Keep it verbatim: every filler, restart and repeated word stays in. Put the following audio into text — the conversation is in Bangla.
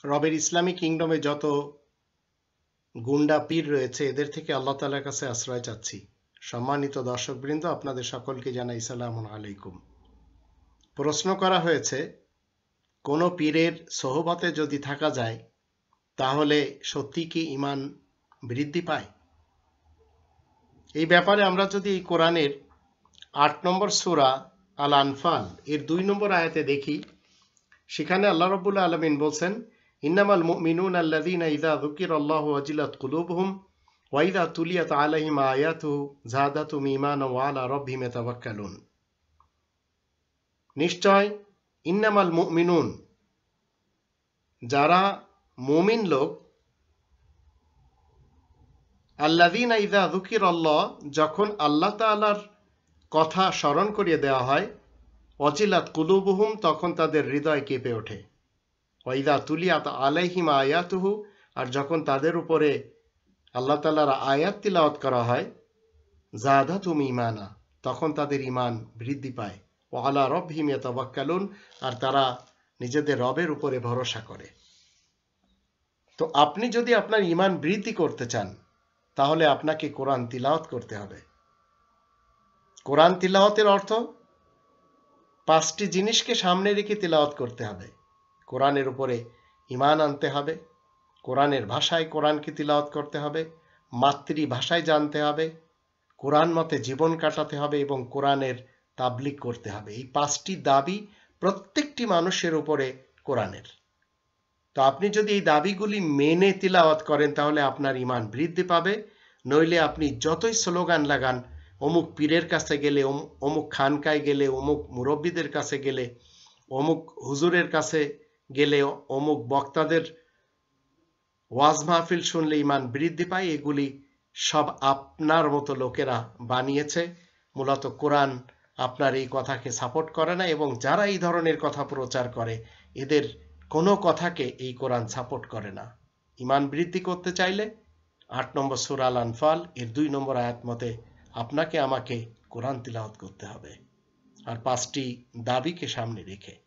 রবের ইসলামী কিংডমে যত গুন্ডা পীর রয়েছে এদের থেকে আল্লাহ তাআলার কাছে আশ্রয় চাচ্ছি। সম্মানিত দর্শকবৃন্দ, আপনাদের সকলকে জানাই সালামু আলাইকুম। প্রশ্ন করা হয়েছে, কোনো পীরের সোহবতে যদি থাকা যায় তাহলে সত্যি কি ঈমান বৃদ্ধি পায়? এই ব্যাপারে আমরা যদি এই কোরআনের আট নম্বর সূরা আল আনফাল এর দুই নম্বর আয়াতে দেখি, সেখানে আল্লাহ রাব্বুল আলামিন বলছেন, ইন্নামাল মুমিনুনা আল্লাযীনা ইযা যুকিরাল্লাহু ওয়াজিলাত কুলুবুহুম ওয়া ইযা তুলিয়াত আলাইহিম আয়াতুহু যাদাতুহুম ঈমানান ওয়া আলা রাব্বিহিম ইয়াতাওয়াক্কালুন। নিশ্চয় ইন্নামাল মুমিনুন, যারা মুমিন লোক, আল্লাযীনা ইযা যুকিরাল্লাহ, যখন আল্লাহ তাআলার কথা স্মরণ করিয়ে দেওয়া হয়, ওয়াজিলাত কুলুবুহুম, তখন তাদের হৃদয় কেঁপে ওঠে, ওয়া ইযা তুলিয়াত আলাইহিম আয়াতুহু, আর যখন তাদের উপরে আল্লাহ তাআলার আয়াত তিলাওয়াত করা হয়, যাদাতুহুম ঈমানা, তখন তাদের ঈমান বৃদ্ধি পায়, ওয়া আলা রাব্বিহিম ইয়াতাওয়াক্কালুন, আর তারা নিজেদের রবের উপরে ভরসা করে। তো আপনি যদি আপনার ঈমান বৃদ্ধি করতে চান তাহলে আপনাকে কোরআন তিলাওয়াত করতে হবে। কোরআন তিলাওয়াতের অর্থ পাঁচটি জিনিসকে সামনে রেখে তিলাওয়াত করতে হবে। কোরআনের উপরে ঈমান আনতে হবে, কোরআনের ভাষায় কোরআনকে তিলাওয়াত করতে হবে, মাতৃভাষায় জানতে হবে, কোরআন মতে জীবন কাটাতে হবে এবং কোরআনের তাবলীগ করতে হবে। এই পাঁচটি দাবি প্রত্যেকটি মানুষের উপরে কোরআনের। তো আপনি যদি এই দাবিগুলি মেনে তিলাওয়াত করেন তাহলে আপনার ঈমান বৃদ্ধি পাবে। নইলে আপনি যতই স্লোগান লাগান, অমুক পীরের কাছে গেলে, অমুক খানকায় গেলে, অমুক মুরব্বীদের কাছে গেলে, অমুক হুজুরের কাছে গেলে, অমুক বক্তাদের ওয়াজ মাহফিল শুনলে ঈমান বৃদ্ধি পায়, এগুলি সব আপনার মতো লোকেরা বানিয়েছে। মূলত কোরআন আপনার এই কথাকে সাপোর্ট করে না, এবং যারা এই ধরনের কথা প্রচার করে এদের কোনো কথাকে এই কোরআন সাপোর্ট করে না। ঈমান বৃদ্ধি করতে চাইলে আট নম্বর সূরা আল আনফাল এর দুই নম্বর আয়াত মতে আপনাকে আমাকে কোরআন তিলাওয়াত করতে হবে, আর পাঁচটি দাবিকে সামনে রেখে।